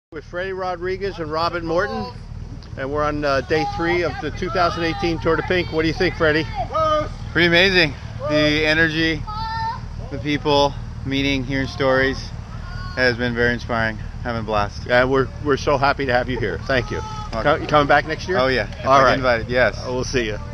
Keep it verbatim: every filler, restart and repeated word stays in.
With Freddie Rodriguez and Robin Morton, and we're on uh, day three of the two thousand eighteen Tour de Pink. What do you think, Freddie? Pretty amazing. The energy, the people, meeting, hearing stories has been very inspiring. Having a blast. And we're we're so happy to have you here. Thank you. Okay. You coming back next year? Oh yeah. If All I right. get invited, yes. Uh, we'll see you.